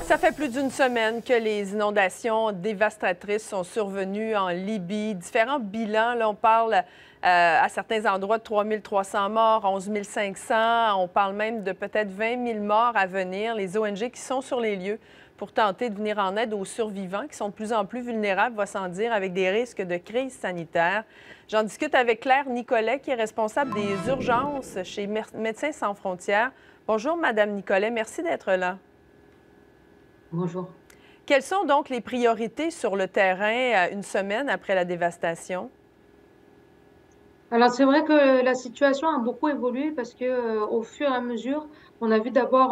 Ça fait plus d'une semaine que les inondations dévastatrices sont survenues en Libye. Différents bilans, là, on parle à certains endroits de 3 300 morts, 11 500. On parle même de peut-être 20 000 morts à venir. Les ONG qui sont sur les lieux pour tenter de venir en aide aux survivants qui sont de plus en plus vulnérables, va sans dire, avec des risques de crise sanitaire. J'en discute avec Claire Nicolet, qui est responsable des urgences chez Médecins sans frontières. Bonjour, Madame Nicolet. Merci d'être là. Bonjour. Quelles sont donc les priorités sur le terrain une semaine après la dévastation? Alors c'est vrai que la situation a beaucoup évolué parce que au fur et à mesure, on a vu d'abord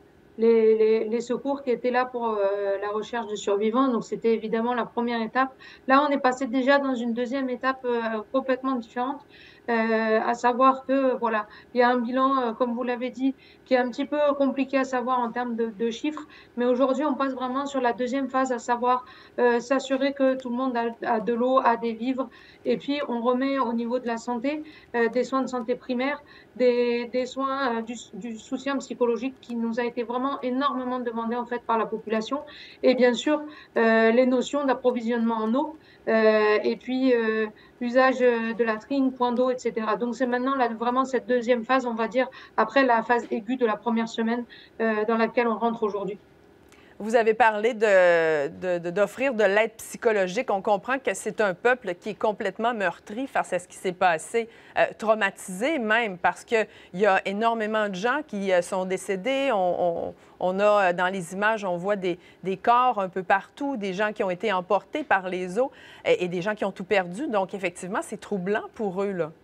les secours qui étaient là pour la recherche de survivants. Donc c'était évidemment la première étape. Là, on est passé déjà dans une deuxième étape complètement différente, à savoir que voilà, il y a un bilan, comme vous l'avez dit, qui est un petit peu compliqué à savoir en termes de chiffres. Mais aujourd'hui, on passe vraiment sur la deuxième phase, à savoir s'assurer que tout le monde a de l'eau, a des vivres. Et puis, on remet au niveau de la santé des soins de santé primaire, des soins du soutien psychologique qui nous a été vraiment énormément demandé en fait par la population. Et bien sûr, les notions d'approvisionnement en eau et puis l'usage de latrines, points d'eau, etc. Donc c'est maintenant là, vraiment cette deuxième phase, on va dire, après la phase aiguë de la première semaine dans laquelle on rentre aujourd'hui. Vous avez parlé d'offrir de l'aide psychologique. On comprend que c'est un peuple qui est complètement meurtri face à ce qui s'est passé, traumatisé même, parce qu'il y a énormément de gens qui sont décédés. On a, dans les images, on voit des corps un peu partout, des gens qui ont été emportés par les eaux et des gens qui ont tout perdu. Donc, effectivement, c'est troublant pour eux, là.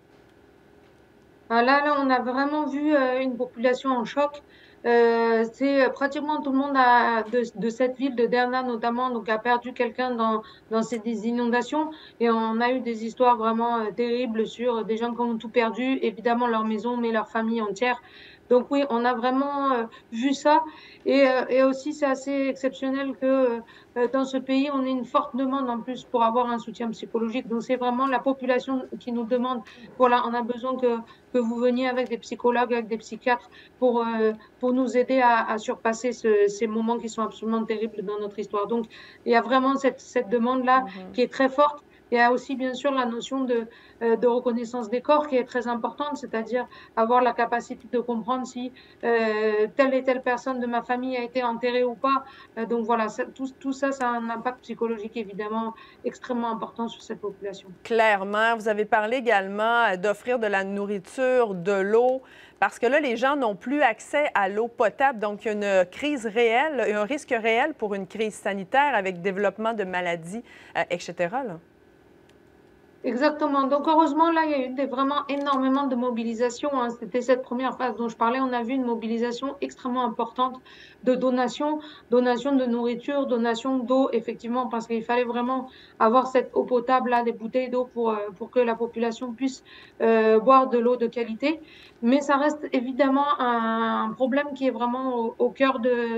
Là, on a vraiment vu une population en choc. C'est pratiquement tout le monde de cette ville de Derna notamment donc a perdu quelqu'un dans ces des inondations et on a eu des histoires vraiment terribles sur des gens qui ont tout perdu, évidemment leur maison mais leur famille entière. Donc oui, on a vraiment vu ça et aussi c'est assez exceptionnel que dans ce pays on ait une forte demande en plus pour avoir un soutien psychologique. Donc c'est vraiment la population qui nous demande voilà, on a besoin que vous veniez avec des psychologues, avec des psychiatres pour nous aider à surpasser ces moments qui sont absolument terribles dans notre histoire. Donc, il y a vraiment cette demande-là qui est très forte. Il y a aussi, bien sûr, la notion de reconnaissance des corps qui est très importante, c'est-à-dire avoir la capacité de comprendre si telle et telle personne de ma famille a été enterrée ou pas. Donc voilà, tout ça, ça a un impact psychologique évidemment extrêmement important sur cette population. Clairement, vous avez parlé également d'offrir de la nourriture, de l'eau, parce que là, les gens n'ont plus accès à l'eau potable. Donc, il y a une crise réelle, un risque réel pour une crise sanitaire avec développement de maladies, etc., là. Exactement. Donc heureusement, là, il y a eu vraiment énormément de mobilisation, hein. C'était cette première phase dont je parlais. On a vu une mobilisation extrêmement importante de donations, donations de nourriture, donations d'eau, effectivement, parce qu'il fallait vraiment avoir cette eau potable, là, des bouteilles d'eau pour que la population puisse boire de l'eau de qualité. Mais ça reste évidemment un problème qui est vraiment au cœur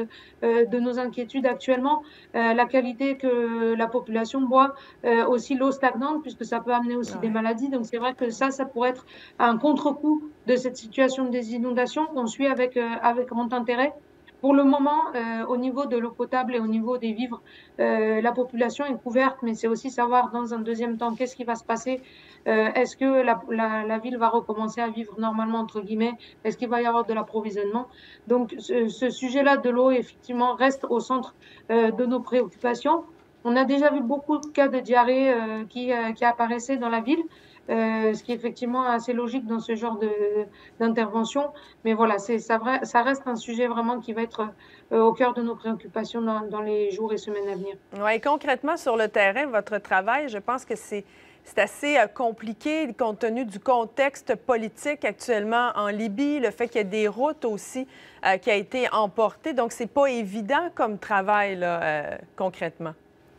de nos inquiétudes actuellement. La qualité que la population boit, aussi l'eau stagnante, puisque ça peut amener aussi des Ouais. maladies. Donc c'est vrai que ça pourrait être un contre-coup de cette situation des inondations qu'on suit avec grand intérêt. Pour le moment, au niveau de l'eau potable et au niveau des vivres, la population est couverte, mais c'est aussi savoir dans un deuxième temps qu'est-ce qui va se passer. Est-ce que la ville va recommencer à vivre normalement, entre guillemets? Est-ce qu'il va y avoir de l'approvisionnement? Donc ce sujet-là de l'eau, effectivement, reste au centre de nos préoccupations. On a déjà vu beaucoup de cas de diarrhée qui apparaissaient dans la ville, ce qui est effectivement assez logique dans ce genre d'intervention. Mais voilà, ça reste un sujet vraiment qui va être au cœur de nos préoccupations dans les jours et semaines à venir. Oui, concrètement, sur le terrain, votre travail, je pense que c'est assez compliqué compte tenu du contexte politique actuellement en Libye, le fait qu'il y ait des routes aussi qui a été emportées. Donc, c'est pas évident comme travail, là, concrètement.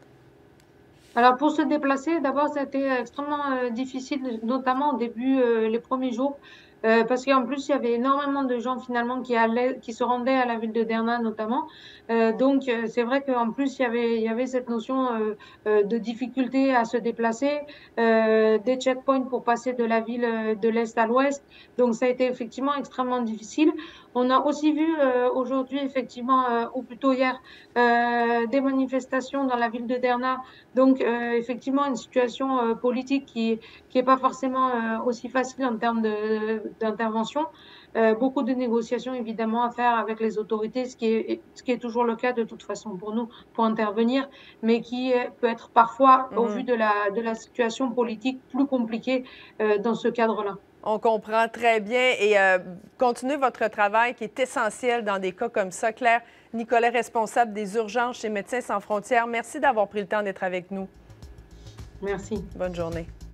Alors pour se déplacer, d'abord, ça a été extrêmement difficile, notamment au début, les premiers jours, parce qu'en plus, il y avait énormément de gens finalement qui se rendaient à la ville de Derna notamment. Donc c'est vrai qu'en plus, il y avait cette notion de difficulté à se déplacer, des checkpoints pour passer de la ville de l'est à l'ouest. Donc ça a été effectivement extrêmement difficile. On a aussi vu aujourd'hui, effectivement, ou plutôt hier, des manifestations dans la ville de Derna. Donc, effectivement, une situation politique qui est pas forcément aussi facile en termes d'intervention. Beaucoup de négociations, évidemment, à faire avec les autorités, ce qui est toujours le cas de toute façon pour nous, pour intervenir, mais qui peut être parfois, au vu Mhm. de la situation politique, plus compliqué dans ce cadre-là. On comprend très bien et continuez votre travail qui est essentiel dans des cas comme ça. Claire Nicolet, responsable des urgences chez Médecins sans frontières, merci d'avoir pris le temps d'être avec nous. Merci. Bonne journée.